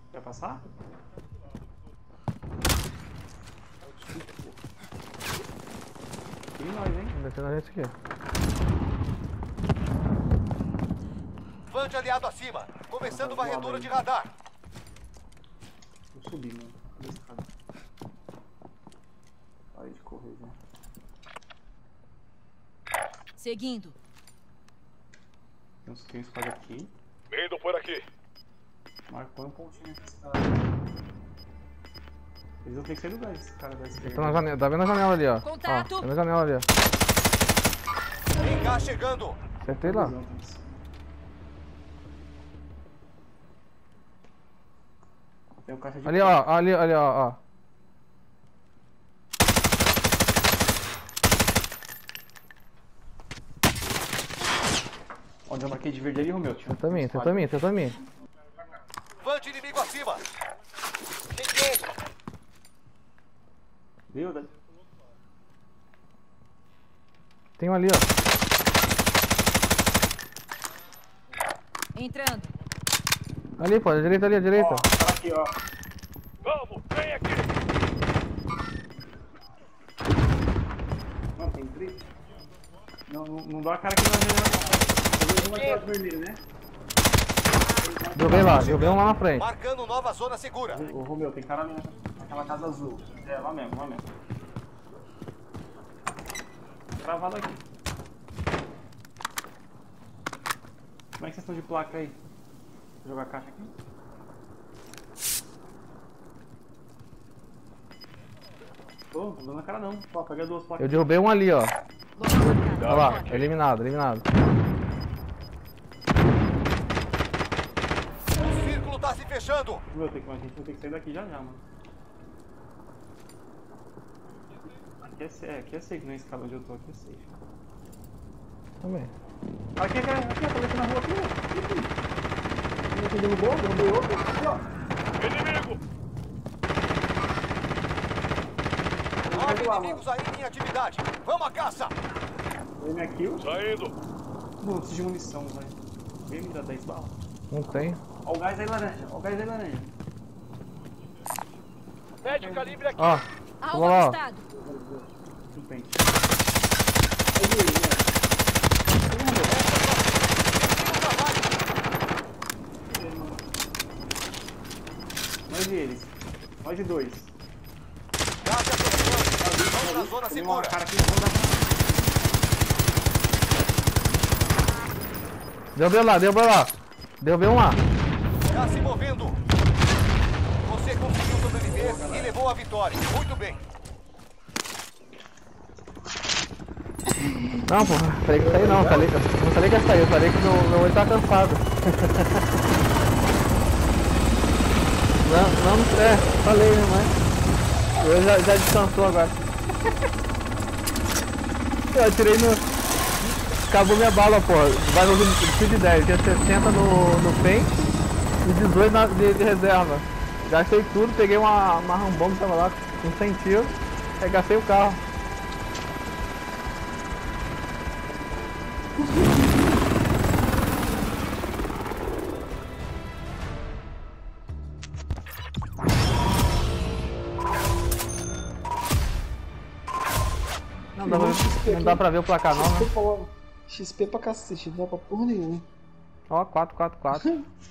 Quer passar? E nós, hein? Descendo a gente aqui. Van de aliado acima. Começando varredura de radar. Vou subir, mano. Cadê esse cara? Parei de correr já. Seguindo. Tem um squad aqui. Indo por aqui. Marcou um pontinho aqui, esse cara. Eles vão ter que sair do gás, esse cara da esquerda. Tá na janela, tá vendo a janela ali, ó. Contato. Ó, tá na janela ali, ó. Vem cá chegando. Acertei lá. Tem um caixa de Ali, ó, ali, ó. Onde eu marquei de verde ali, Romeu? Tenta a mim. Van de inimigo acima. Viu? Tem um ali, ó. Entrando. Ali, pô, à direita ali, à direita. Ó, cara aqui, ó. Vamos, vem aqui. Não, tem três. Não dá a cara aqui na janela. Eu vou de vermelho, né? Derrubei um lá na frente. Marcando nova zona segura. Ô, Romeu, tem cara ali naquela casa azul. É, lá mesmo. Travado aqui. Como é que vocês estão de placa aí? Vou jogar a caixa aqui. Tô dando na cara não. Ó, pega duas placas. Eu derrubei um ali, ó. Local. Olha lá, eliminado. O círculo tá se fechando. Meu, a gente vai ter que sair daqui já, mano. Aqui é safe, não é escala onde eu tô, aqui é safe. Também. Aqui, tá descendo na rua aqui, ó. Aqui, derrubei outro. Aqui, ó. Inimigo. Nove inimigos aí em atividade. Vamos à caça. Veio minha kill. Saindo. Não, preciso de munição, velho. Vem me dar 10 balas. Não tem. Ó o gás aí, laranja. Médio calibre aqui. Ó, Alvo vou lá, ó. avistado. Não tem. Nós e eles. Nós de dois. Gás se aproximando. Vamos na zona Tem uma segura. cara aqui em cima da... Derrubei lá. Derrubei um lá. Já se movendo. Você conseguiu sobreviver e levou a vitória. Muito bem. Não, pô, falei que saí não, não falei que ia sair, eu falei que meu olho tá cansado. Não, falei, mas o olho já descansou agora. Eu atirei no... Acabou minha bala, pô, vai no fio de 10, tinha 60 no pente e 18 de reserva. Gastei tudo, peguei uma Rambom que tava lá com 100 tiros, aí gastei o carro. Não dá pra ver o placar não, né? XP pra cacete, não dá pra porra nenhuma. Ó, 4.